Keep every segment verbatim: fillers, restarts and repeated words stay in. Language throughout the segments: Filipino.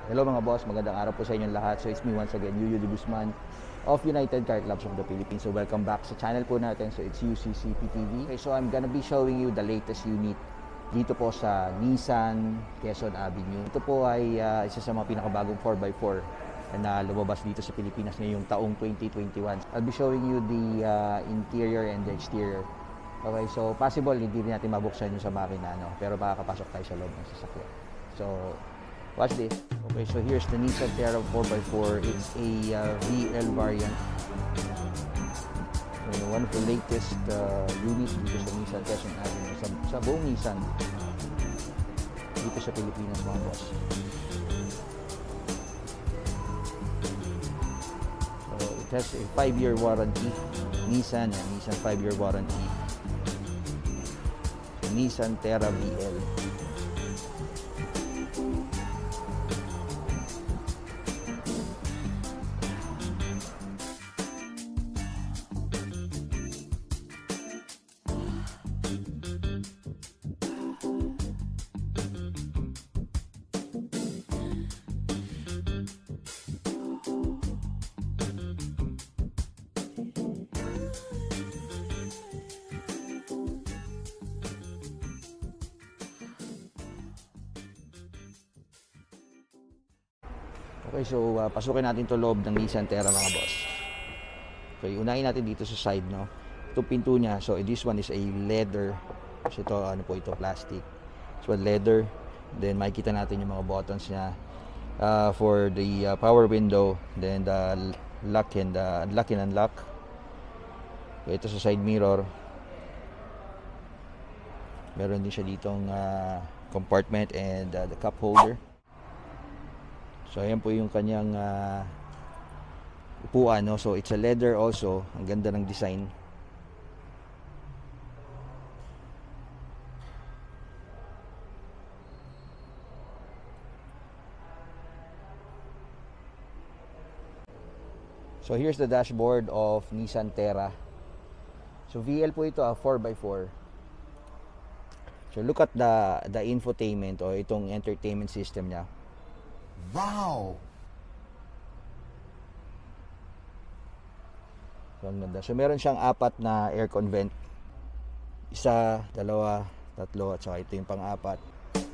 Hello mga boss, magandang araw po sa inyong lahat. So it's me once again, Yuyu De Guzman of United Car Clubs of the Philippines. So welcome back sa channel po natin. So it's U C C P T V. Okay, so I'm gonna be showing you the latest unit dito po sa Nissan Quezon Avenue. Ito po ay uh, isa sa mga pinakabagong four by four na lumabas dito sa Pilipinas ngayong taong twenty twenty-one. I'll be showing you the uh, interior and the exterior. Okay, so possible hindi rin natin mabuksan yung sa makina, no? Pero makakapasok tayo sa loob ng sasakyan. So watch this. Okay, so here's the Nissan Terra four by four. It's a uh, V L variant. So, one of the latest uh, units dito sa Nissan Quezon Avenue, sa, sa buong Nissan dito sa Pilipinas mga boss. So it has a five year warranty. Nissan, yan, Nissan five year warranty. So, Nissan Terra V L. Okay, so uh, pasukin natin to loob ng Nissan Terra mga boss. Okay, unahin natin dito sa side, no. Itong pinto niya, so this one is a leather. So ito, ano po ito, plastic. So leather. Then makikita natin yung mga buttons niya uh, for the uh, power window. Then the lock and uh, lock and unlock. Okay, ito sa side mirror. Meron din siya ditong uh, compartment and uh, the cup holder. So ayan po yung kanyang uh, upuan, no? So it's a leather also. Ang ganda ng design. So here's the dashboard of Nissan Terra. So V L po ito, ah, four by four. So look at the the infotainment o itong entertainment system niya. Wow! So, ang ganda. So, meron siyang apat na aircon vent. Isa, dalawa, tatlo, at saka ito yung pang-apat.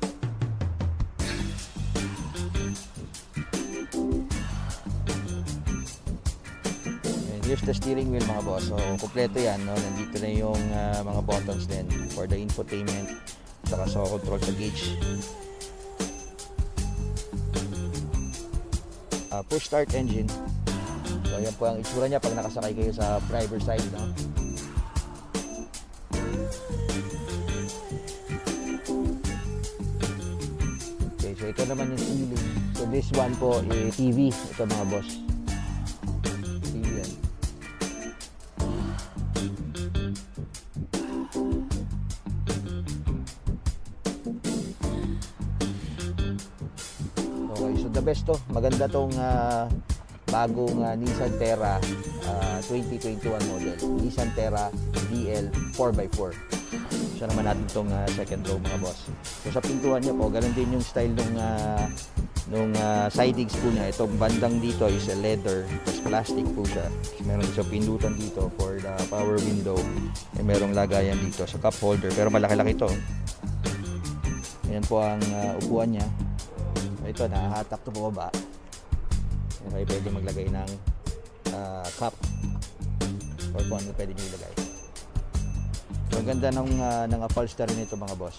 And here's the steering wheel mga boss. So, kompleto yan, no? Nandito na yung uh, mga buttons din for the infotainment. Saka sa control sa gauge. Uh, push start engine. So yan po ang itsura niya pag nakasakay kayo sa driver side, no? Okay, so ito naman yung ceiling. So this one po is T V. Ito mga boss, T V yan. Okay, so the best to. Maganda tong uh, bagong uh, Nissan Terra uh, twenty twenty-one model. Nissan Terra V L four by four. Siya naman natin tong uh, second row mga boss. So sa pintuan niya po, ganun din yung style nung uh, nung uh, sidings po niya. Itong bandang dito is a leather, plus plastic po siya. Meron siyang pindutan dito for the power window. E merong lagayan dito sa cup holder, pero malaki-laki ito. Ayan po ang uh, upuan niya. Ito, nakahatak ito po ba? Okay, pwede maglagay ng uh, cup or kung ano pwede nyo ilagay. So, ang ganda ng, uh, ng upholstery nito mga boss.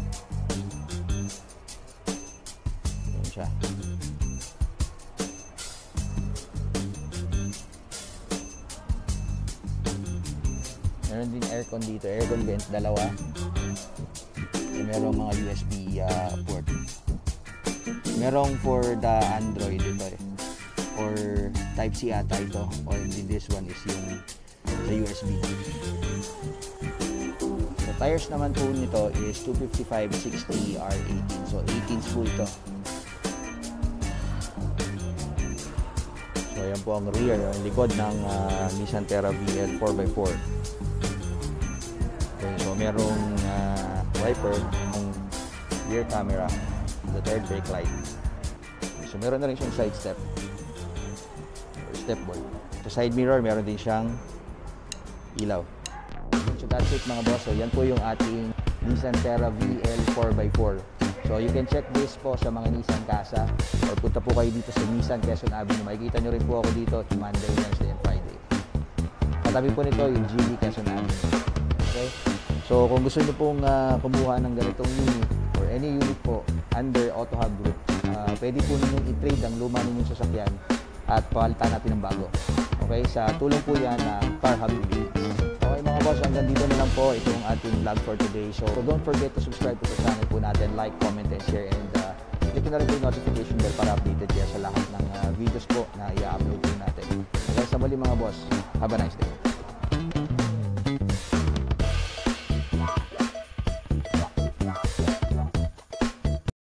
Ayan siya. Meron din aircon dito, aircon vent, dalawa. E merong mga U S B uh, port. Merong for the Android ito eh. Or Type-C ata ito. Or this one is yung the U S B. The tires naman po nito is two fifty-five sixty R eighteen. So eighteen po ito. So ayan po ang rear, ang likod ng uh, Nissan Terra V L four by four. Okay, so merong uh, wiper, ang rear camera, the third brake light. So meron na rin siyang side step. Step board. Sa side mirror, meron din siyang ilaw. So that's it mga boss. So yan po yung ating Nissan Terra V L four by four. So you can check this po sa mga Nissan Casa or punta po kayo dito sa Nissan Quezon Avenue. Makikita nyo rin po ako dito Monday, Wednesday, and Friday. Katabi po nito yung G D Quezon Avenue. Okay? So kung gusto nyo pong uh, kumuha ng ganitong unit or any unit po under Auto Hub Group, uh, pwede po ninyong i-trade ang luma ninyong sasakyan at palitan natin ng bago. Okay? Sa tulong po yan ng Car Hub Group. Okay mga boss, hanggang dito na lang po itong ating vlog for today. So, so don't forget to subscribe to the channel po natin, like, comment, and share, and uh, click na rin po yung notification bell para updated kayo sa lahat ng uh, videos po na i-upload po natin. Hanggang sa muli mga boss, have a nice day.